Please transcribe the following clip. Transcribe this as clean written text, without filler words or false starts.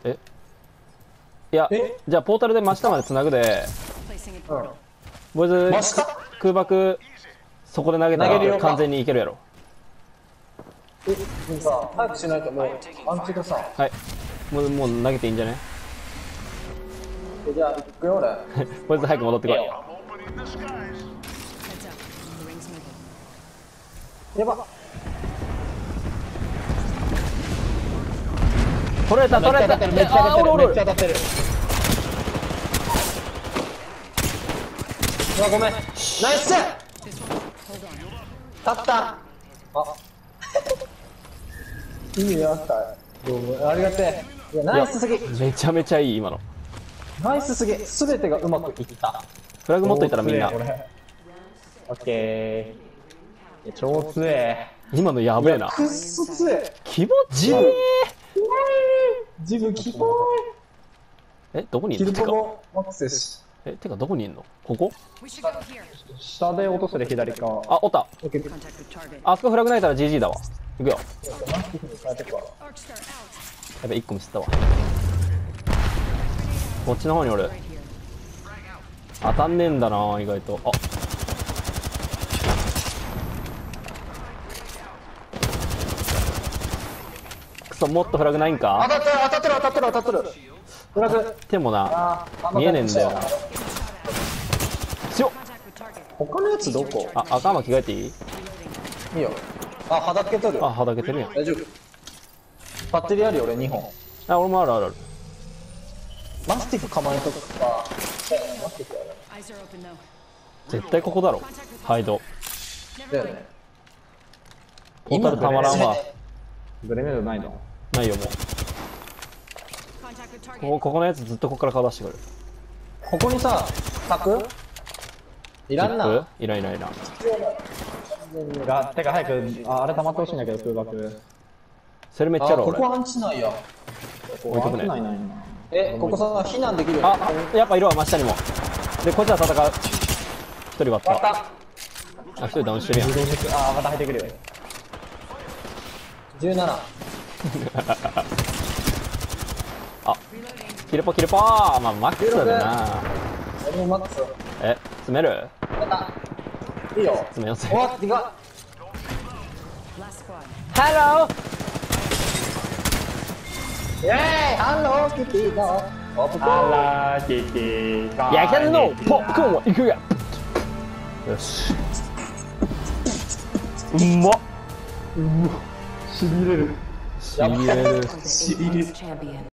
えいや、じゃあポータルで真下まで繋ぐで、ボイズ空爆そこで投げたら完全にいけるやろ。 でもさ、早くしないともうアンチがさ。 はい、もう投げていいんじゃね。 じゃあ行くよ俺。 ボイズ早く戻ってこい。 やば。 取れた取れた。 めっちゃ当たってる。めっちゃ当たってる。うわごめん。ナイス。勝った。あ。意味あった。どうもありがてえ。いやナイスすぎ。 めちゃめちゃいい今の。 ナイスすぎ。すべてがうまくいった。 フラグ持っといたらみんな。 オッケー。超強え。 今のやべえな。 くっそ強え。 気持ちいい。 自分キモい。どこにいるの？ キルコもマックスし。 てかどこにいるの？ここ？ 下で落とすで左か。 あ、おった。あそこフラグないたら GG だわ。行くよ。やべ、1個ミスったわ。こっちの方におる。当たんねえんだな、意外と。あ、くそ、もっとフラグないんか。 当たってる。フラグ。 でもな、見えねえんだよな。強っ。 他のやつどこ？ あ、赤間着替えていい？ いいよ。あ、はだけとる。 あ、はだけてるやん。 大丈夫。バッテリーあるよ俺2本。 あ、俺もあるあるある。 マスティック構えとくか。マスティックやる。 絶対ここだろ。ハイド。 だよね。 ポータルたまらんわ。 ブレメードないの？ ないよもう。ここのやつずっとここから顔出してくる。 ここにさ、柵？いらんな。 いらん。 てか早く、あれ溜まってほしいんだけど空爆。 それめっちゃある俺。 ここアンチないや。 置いとくね。 ここさ避難できるよ。 あ、やっぱ色は真下にも。でこっちは戦う。一人割った。あ、一人ダウンしてるやん。 あ、また入ってくるよ。17。 あ、キルポー。まあマックスだな。 俺もマックス。 詰める？ いいよ。 詰めようぜ。 お、でかっ。 ハロー。 イェーイ、ハローキティのポップコーン。ハローキティの焼きたてのポップコーンはいくや。よし。うまっ。 しびれる。 しびれる。